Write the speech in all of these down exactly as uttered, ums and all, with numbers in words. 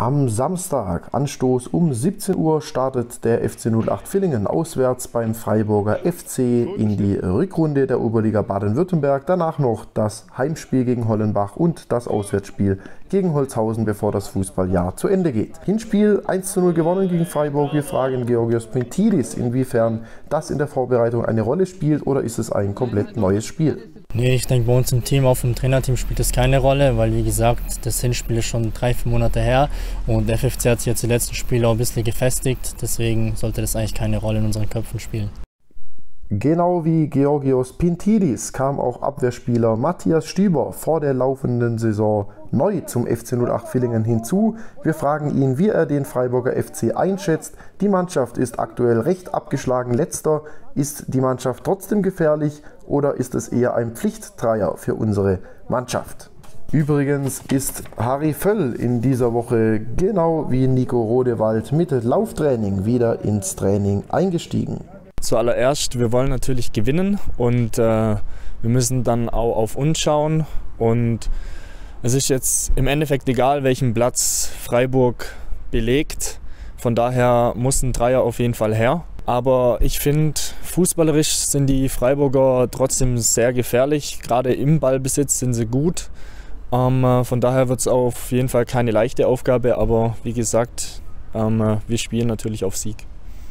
Am Samstag, Anstoß um siebzehn Uhr, startet der F C null acht Villingen auswärts beim Freiburger F C in die Rückrunde der Oberliga Baden-Württemberg. Danach noch das Heimspiel gegen Hollenbach und das Auswärtsspiel gegen Holzhausen, bevor das Fußballjahr zu Ende geht. Hinspiel eins zu null gewonnen gegen Freiburg. Wir fragen Georgios Pintidis, inwiefern das in der Vorbereitung eine Rolle spielt, oder ist es ein komplett neues Spiel? Nee, ich denke, bei uns im Team, auch im Trainerteam, spielt das keine Rolle, weil, wie gesagt, das Hinspiel ist schon drei, vier Monate her und der F F C hat sich jetzt die letzten Spiele auch ein bisschen gefestigt, deswegen sollte das eigentlich keine Rolle in unseren Köpfen spielen. Genau wie Georgios Pintidis kam auch Abwehrspieler Matthias Stüber vor der laufenden Saison neu zum F C null acht Villingen hinzu. Wir fragen ihn, wie er den Freiburger F C einschätzt. Die Mannschaft ist aktuell recht abgeschlagen letzter. Ist die Mannschaft trotzdem gefährlich oder ist es eher ein Pflichtdreier für unsere Mannschaft? Übrigens ist Harry Völl in dieser Woche genau wie Nico Rodewald mit Lauftraining wieder ins Training eingestiegen. Zuallererst, wir wollen natürlich gewinnen und äh, wir müssen dann auch auf uns schauen. Und es ist jetzt im Endeffekt egal, welchen Platz Freiburg belegt. Von daher muss ein Dreier auf jeden Fall her. Aber ich finde, fußballerisch sind die Freiburger trotzdem sehr gefährlich. Gerade im Ballbesitz sind sie gut. Ähm, von daher wird es auf jeden Fall keine leichte Aufgabe. Aber wie gesagt, ähm, wir spielen natürlich auf Sieg.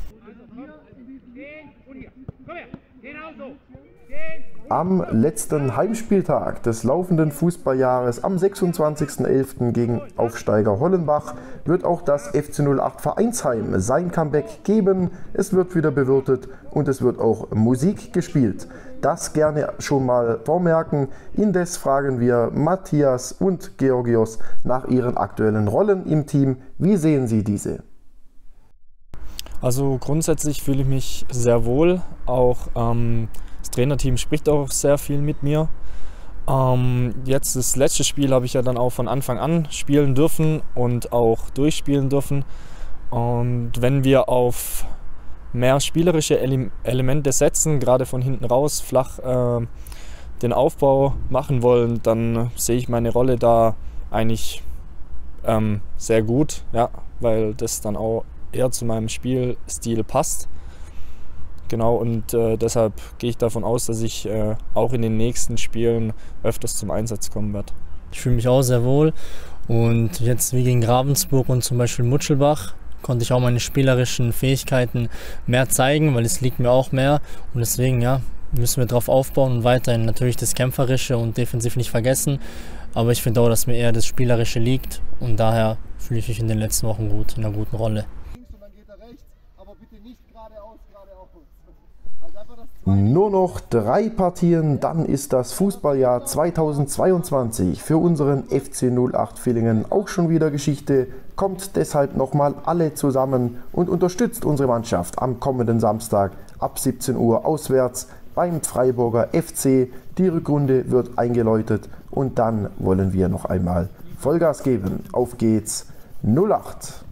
Am letzten Heimspieltag des laufenden Fußballjahres am sechsundzwanzigsten elften gegen Aufsteiger Hollenbach wird auch das F C null acht Vereinsheim sein Comeback geben. Es wird wieder bewirtet und es wird auch Musik gespielt. Das gerne schon mal vormerken. Indes fragen wir Matthias und Georgios nach ihren aktuellen Rollen im Team. Wie sehen Sie diese? Also grundsätzlich fühle ich mich sehr wohl. Auch ähm, das Trainerteam spricht auch sehr viel mit mir. Ähm, jetzt das letzte Spiel habe ich ja dann auch von Anfang an spielen dürfen und auch durchspielen dürfen. Und wenn wir auf mehr spielerische Ele Elemente setzen, gerade von hinten raus flach äh, den Aufbau machen wollen, dann sehe ich meine Rolle da eigentlich ähm, sehr gut, ja, weil das dann auch eher zu meinem Spielstil passt. Genau, und äh, deshalb gehe ich davon aus, dass ich äh, auch in den nächsten Spielen öfters zum Einsatz kommen werde. Ich fühle mich auch sehr wohl und jetzt wie gegen Ravensburg und zum Beispiel Mutschelbach konnte ich auch meine spielerischen Fähigkeiten mehr zeigen, weil es liegt mir auch mehr und deswegen ja, müssen wir darauf aufbauen und weiterhin natürlich das Kämpferische und defensiv nicht vergessen, aber ich finde auch, dass mir eher das Spielerische liegt und daher fühle ich mich in den letzten Wochen gut, in einer guten Rolle. Nur noch drei Partien, dann ist das Fußballjahr zweitausendzweiundzwanzig für unseren F C null acht Villingen auch schon wieder Geschichte. Kommt deshalb nochmal alle zusammen und unterstützt unsere Mannschaft am kommenden Samstag ab siebzehn Uhr auswärts beim Freiburger F C. Die Rückrunde wird eingeläutet und dann wollen wir noch einmal Vollgas geben. Auf geht's, null acht!